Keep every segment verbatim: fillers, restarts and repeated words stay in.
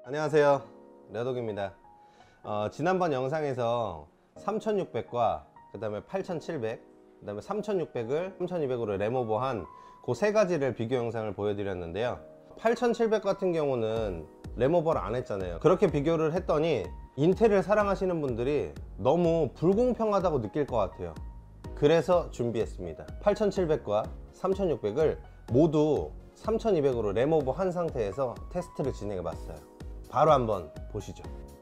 안녕하세요, 레독입니다. 어, 지난번 영상에서 삼천육백과 그 다음에 팔천칠백, 그 다음에 삼천육백을 삼천이백으로 램오버한 그 세 가지를 비교 영상을 보여드렸는데요. 팔천칠백 같은 경우는 램오버를 안 했잖아요. 그렇게 비교를 했더니 인텔을 사랑하시는 분들이 너무 불공평하다고 느낄 것 같아요. 그래서 준비했습니다. 팔천칠백과 삼천육백을 모두 삼천이백으로 램오버 한 상태에서 테스트를 진행해 봤어요. 바로 한번 보시죠.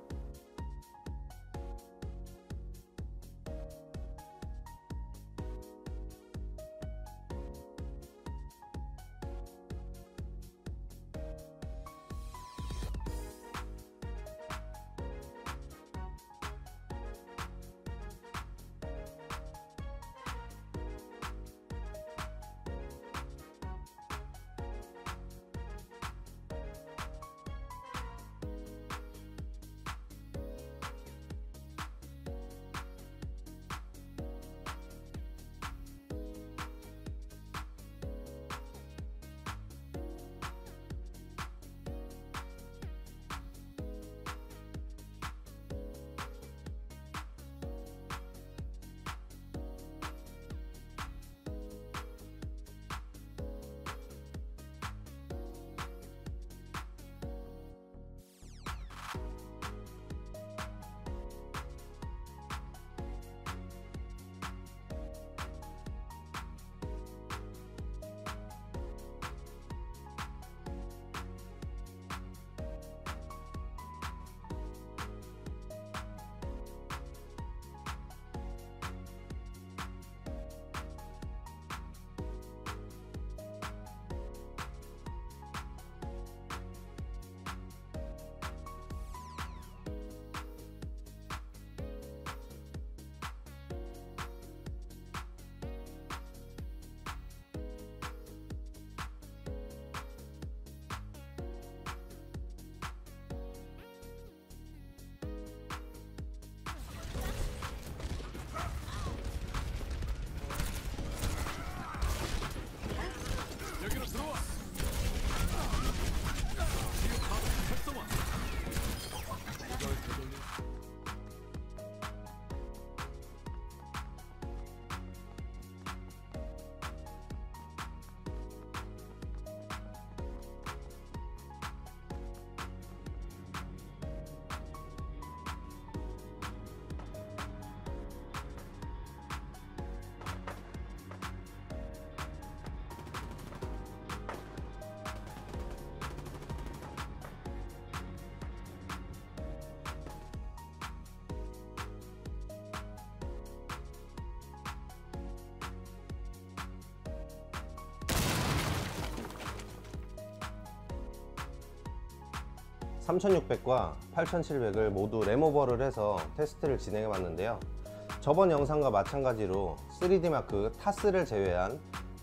삼천육백과 팔천칠백을 모두 램오버를 해서 테스트를 진행해 봤는데요. 저번 영상과 마찬가지로 쓰리디 마크 타스를 제외한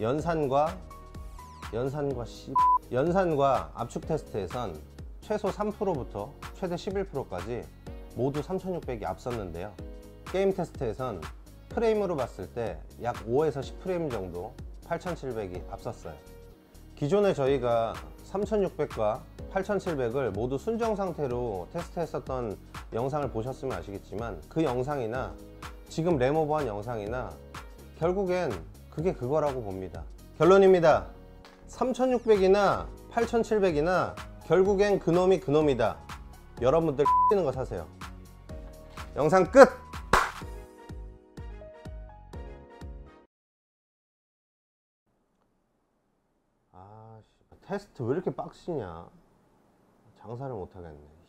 연산과 연산과 씨 연산과 압축 테스트에선 최소 삼 퍼센트부터 최대 십일 퍼센트까지 모두 삼천육백이 앞섰는데요. 게임 테스트에선 프레임으로 봤을 때 약 오에서 십 프레임 정도 팔천칠백이 앞섰어요. 기존에 저희가 삼천육백과 팔천칠백을 모두 순정 상태로 테스트했었던 영상을 보셨으면 아시겠지만 그 영상이나 지금 램오버한 영상이나 결국엔 그게 그거라고 봅니다. 결론입니다. 삼천육백이나 팔천칠백이나 결국엔 그놈이 그놈이다. 여러분들 X는 거 사세요. 영상 끝! 아, 테스트 왜 이렇게 빡시냐. 장사를 못하겠네.